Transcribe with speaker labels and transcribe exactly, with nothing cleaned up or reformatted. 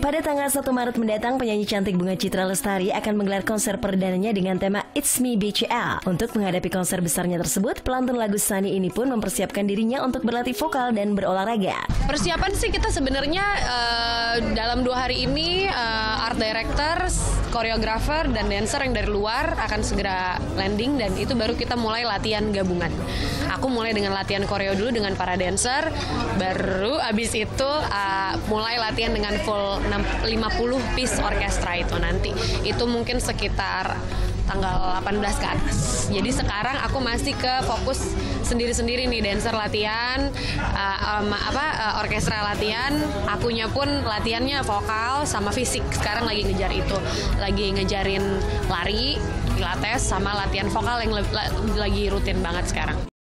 Speaker 1: Pada tanggal satu Maret mendatang, penyanyi cantik Bunga Citra Lestari akan menggelar konser perdananya dengan tema It's Me B C L. Untuk menghadapi konser besarnya tersebut, pelantun lagu Sunny ini pun mempersiapkan dirinya untuk berlatih vokal dan berolahraga.
Speaker 2: Persiapan sih kita sebenarnya uh, dalam dua hari ini uh, art director, koreografer, dan dancer yang dari luar akan segera landing, dan itu baru kita mulai latihan gabungan. Aku mulai dengan latihan koreo dulu dengan para dancer, baru abis itu uh, mulai latihan dengan full lima puluh piece orkestra itu nanti. Itu mungkin sekitar tanggal delapan belas ke atas. Jadi sekarang aku masih ke fokus sendiri-sendiri nih, dancer latihan, uh, um, apa uh, orkestra latihan, akunya pun latihannya vokal sama fisik. Sekarang lagi ngejar itu, lagi ngejarin lari, pilates, sama latihan vokal yang le- lagi rutin banget sekarang.